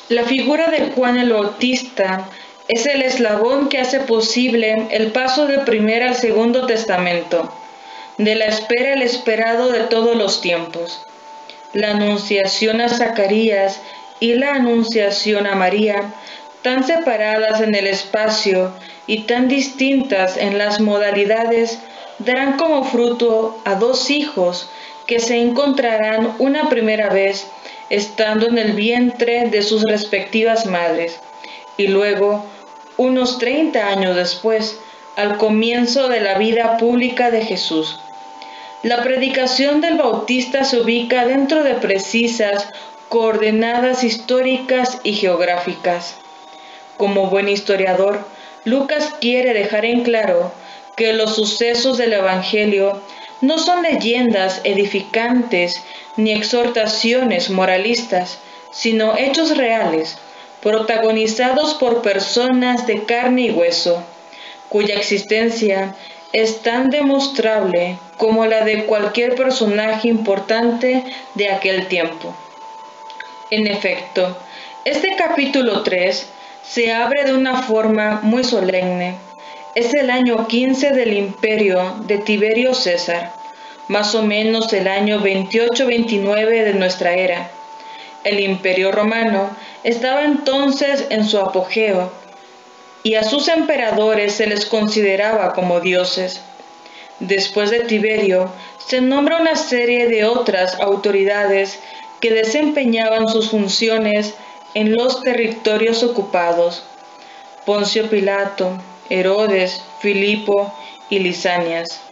La figura de Juan el Bautista es el eslabón que hace posible el paso del primer al segundo testamento, de la espera al esperado de todos los tiempos. La anunciación a Zacarías y la anunciación a María, tan separadas en el espacio y tan distintas en las modalidades, darán como fruto a dos hijos que se encontrarán una primera vez estando en el vientre de sus respectivas madres, y luego, unos 30 años después, al comienzo de la vida pública de Jesús. La predicación del Bautista se ubica dentro de precisas coordenadas históricas y geográficas. Como buen historiador, Lucas quiere dejar en claro que los sucesos del Evangelio no son leyendas edificantes ni exhortaciones moralistas, sino hechos reales, protagonizados por personas de carne y hueso, cuya existencia es tan demostrable como la de cualquier personaje importante de aquel tiempo. En efecto, este capítulo 3 se abre de una forma muy solemne. Es el año 15 del imperio de Tiberio César, más o menos el año 28-29 de nuestra era. El imperio romano estaba entonces en su apogeo, y a sus emperadores se les consideraba como dioses. Después de Tiberio, se nombra una serie de otras autoridades que desempeñaban sus funciones en los territorios ocupados: Poncio Pilato, Herodes, Filipo y Lisanias.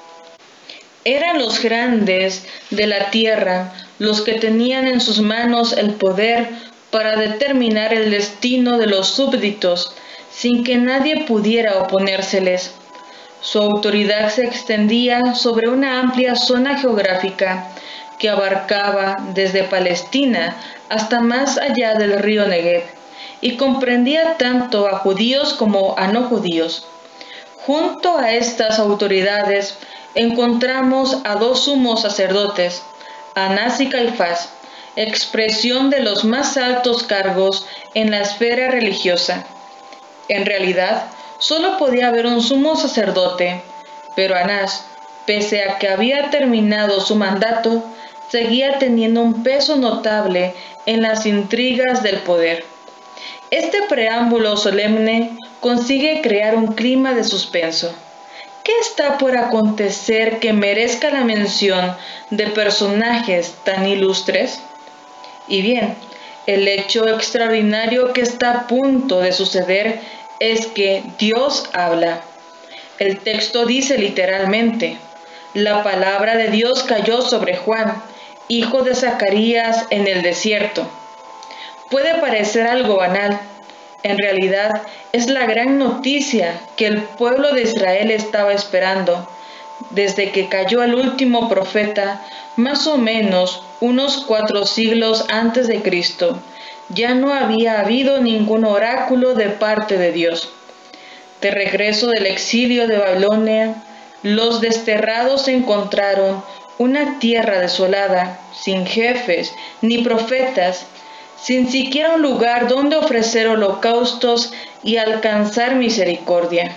Eran los grandes de la tierra los que tenían en sus manos el poder para determinar el destino de los súbditos sin que nadie pudiera oponérseles. Su autoridad se extendía sobre una amplia zona geográfica que abarcaba desde Palestina hasta más allá del río Negev, y comprendía tanto a judíos como a no judíos. Junto a estas autoridades encontramos a dos sumos sacerdotes, Anás y Caifás, expresión de los más altos cargos en la esfera religiosa. En realidad, solo podía haber un sumo sacerdote, pero Anás, pese a que había terminado su mandato, seguía teniendo un peso notable en las intrigas del poder. Este preámbulo solemne consigue crear un clima de suspenso. ¿Qué está por acontecer que merezca la mención de personajes tan ilustres? Y bien, el hecho extraordinario que está a punto de suceder es que Dios habla. El texto dice literalmente: la palabra de Dios cayó sobre Juan, hijo de Zacarías, en el desierto. Puede parecer algo banal. En realidad, es la gran noticia que el pueblo de Israel estaba esperando. Desde que cayó el último profeta, más o menos unos 4 siglos antes de Cristo, ya no había habido ningún oráculo de parte de Dios. De regreso del exilio de Babilonia, los desterrados encontraron una tierra desolada, sin jefes ni profetas, sin siquiera un lugar donde ofrecer holocaustos y alcanzar misericordia.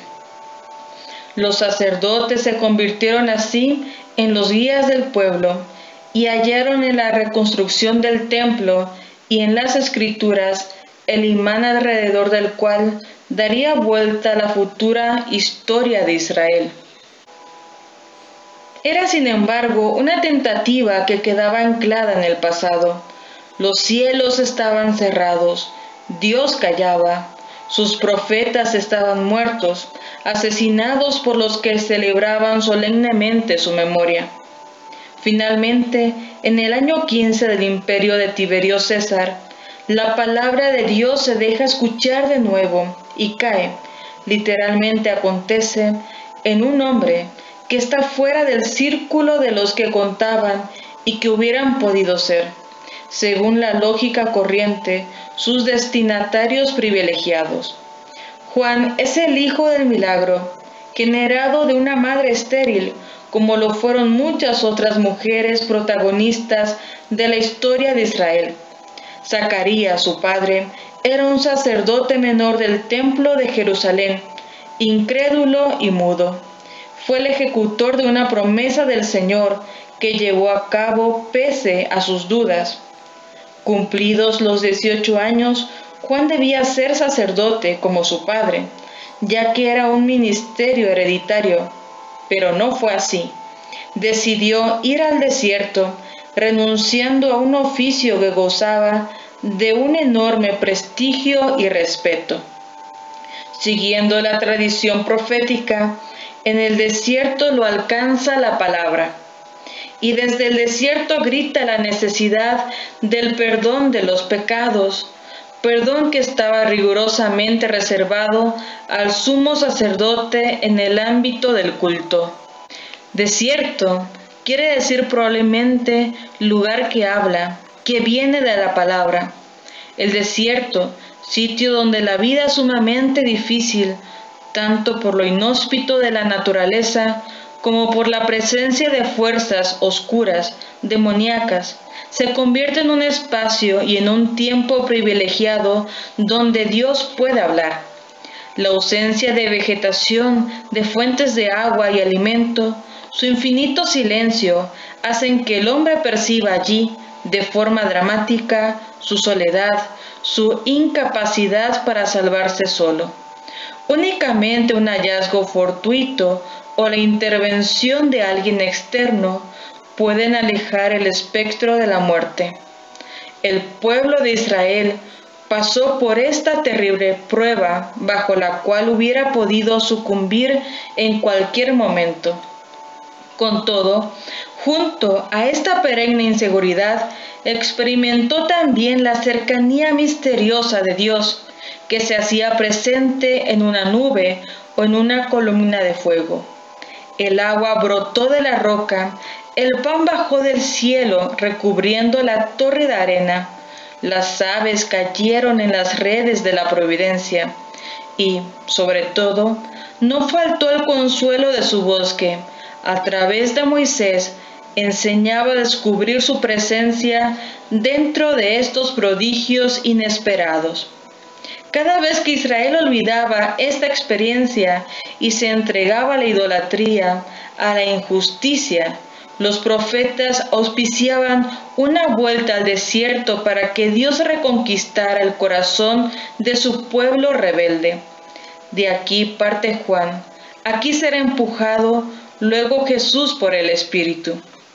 Los sacerdotes se convirtieron así en los guías del pueblo y hallaron en la reconstrucción del templo y en las escrituras el imán alrededor del cual daría vuelta a la futura historia de Israel. Era, sin embargo, una tentativa que quedaba anclada en el pasado. Los cielos estaban cerrados, Dios callaba, sus profetas estaban muertos, asesinados por los que celebraban solemnemente su memoria. Finalmente, en el año 15 del imperio de Tiberio César, la palabra de Dios se deja escuchar de nuevo y cae, literalmente acontece, en un hombre que está fuera del círculo de los que contaban y que hubieran podido ser, según la lógica corriente, sus destinatarios privilegiados. Juan es el hijo del milagro, generado de una madre estéril, como lo fueron muchas otras mujeres protagonistas de la historia de Israel. Zacarías, su padre, era un sacerdote menor del templo de Jerusalén, incrédulo y mudo. Fue el ejecutor de una promesa del Señor que llevó a cabo pese a sus dudas. Cumplidos los 18 años, Juan debía ser sacerdote como su padre, ya que era un ministerio hereditario, pero no fue así. Decidió ir al desierto, renunciando a un oficio que gozaba de un enorme prestigio y respeto. Siguiendo la tradición profética, en el desierto lo alcanza la palabra, y desde el desierto grita la necesidad del perdón de los pecados, perdón que estaba rigurosamente reservado al sumo sacerdote en el ámbito del culto. Desierto quiere decir probablemente lugar que habla, que viene de la palabra. El desierto, sitio donde la vida es sumamente difícil, tanto por lo inhóspito de la naturaleza como por la presencia de fuerzas oscuras, demoníacas, se convierte en un espacio y en un tiempo privilegiado donde Dios puede hablar. La ausencia de vegetación, de fuentes de agua y alimento, su infinito silencio, hacen que el hombre perciba allí, de forma dramática, su soledad, su incapacidad para salvarse solo. Únicamente un hallazgo fortuito o la intervención de alguien externo pueden alejar el espectro de la muerte. El pueblo de Israel pasó por esta terrible prueba bajo la cual hubiera podido sucumbir en cualquier momento. Con todo, junto a esta perenne inseguridad, experimentó también la cercanía misteriosa de Dios, que se hacía presente en una nube o en una columna de fuego. El agua brotó de la roca, el pan bajó del cielo recubriendo la torre de arena, las aves cayeron en las redes de la providencia y, sobre todo, no faltó el consuelo de su voz que, a través de Moisés, enseñaba a descubrir su presencia dentro de estos prodigios inesperados. Cada vez que Israel olvidaba esta experiencia y se entregaba a la idolatría, a la injusticia, los profetas auspiciaban una vuelta al desierto para que Dios reconquistara el corazón de su pueblo rebelde. De aquí parte Juan. Aquí será empujado luego Jesús por el Espíritu.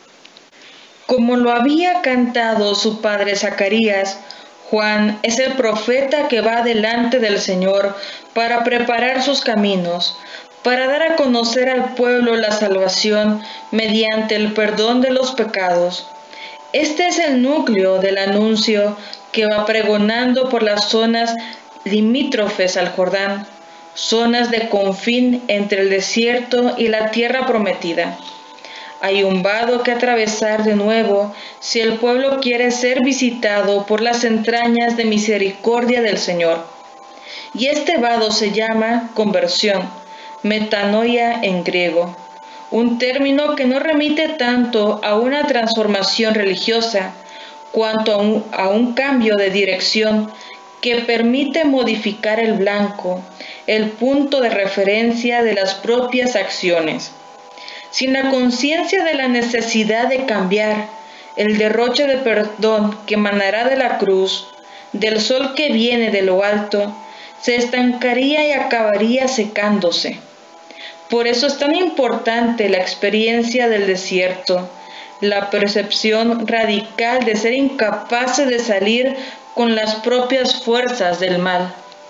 Como lo había cantado su padre Zacarías, Juan es el profeta que va delante del Señor para preparar sus caminos, para dar a conocer al pueblo la salvación mediante el perdón de los pecados. Este es el núcleo del anuncio que va pregonando por las zonas limítrofes al Jordán, zonas de confín entre el desierto y la tierra prometida. Hay un vado que atravesar de nuevo si el pueblo quiere ser visitado por las entrañas de misericordia del Señor. Y este vado se llama conversión, metanoia en griego, un término que no remite tanto a una transformación religiosa cuanto a un cambio de dirección que permite modificar el blanco, el punto de referencia de las propias acciones. Sin la conciencia de la necesidad de cambiar, el derroche de perdón que emanará de la cruz, del sol que viene de lo alto, se estancaría y acabaría secándose. Por eso es tan importante la experiencia del desierto, la percepción radical de ser incapaces de salir con las propias fuerzas del mal.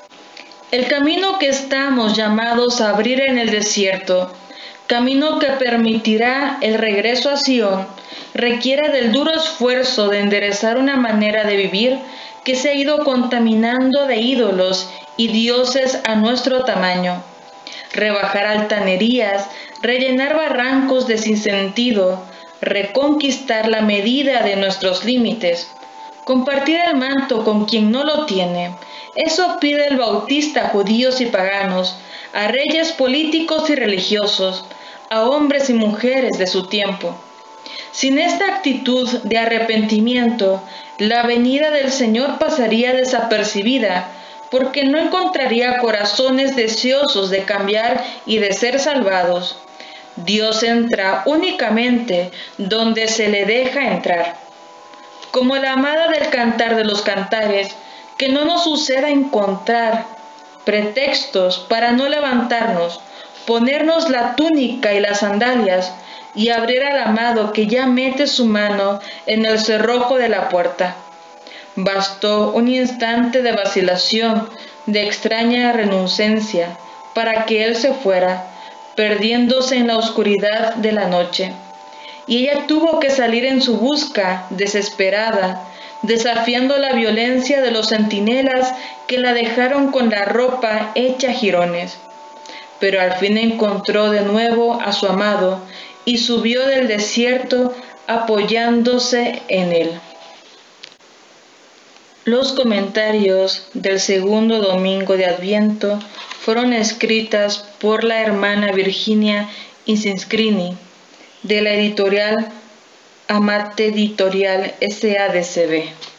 El camino que estamos llamados a abrir en el desierto, camino que permitirá el regreso a Sion, requiere del duro esfuerzo de enderezar una manera de vivir que se ha ido contaminando de ídolos y dioses a nuestro tamaño. Rebajar altanerías, rellenar barrancos de sinsentido, reconquistar la medida de nuestros límites, compartir el manto con quien no lo tiene. Eso pide el bautista a judíos y paganos, a reyes políticos y religiosos, a hombres y mujeres de su tiempo. Sin esta actitud de arrepentimiento, la venida del Señor pasaría desapercibida, porque no encontraría corazones deseosos de cambiar y de ser salvados. Dios entra únicamente donde se le deja entrar. Como la amada del Cantar de los Cantares, que no nos suceda encontrar pretextos para no levantarnos, ponernos la túnica y las sandalias y abrir al amado que ya mete su mano en el cerrojo de la puerta. Bastó un instante de vacilación, de extraña renucencia, para que él se fuera, perdiéndose en la oscuridad de la noche. Y ella tuvo que salir en su busca, desesperada, desafiando la violencia de los centinelas que la dejaron con la ropa hecha jirones. Pero al fin encontró de nuevo a su amado y subió del desierto apoyándose en él. Los comentarios del segundo domingo de Adviento fueron escritas por la hermana Virginia Insinscrini, de la editorial Amate Editorial SADCB.